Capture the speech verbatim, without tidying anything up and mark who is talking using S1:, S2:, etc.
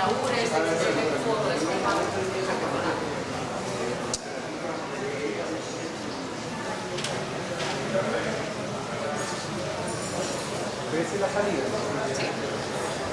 S1: labures, de que se ve todo eso, espectacular.
S2: ¿Ves la salida?
S1: Sí.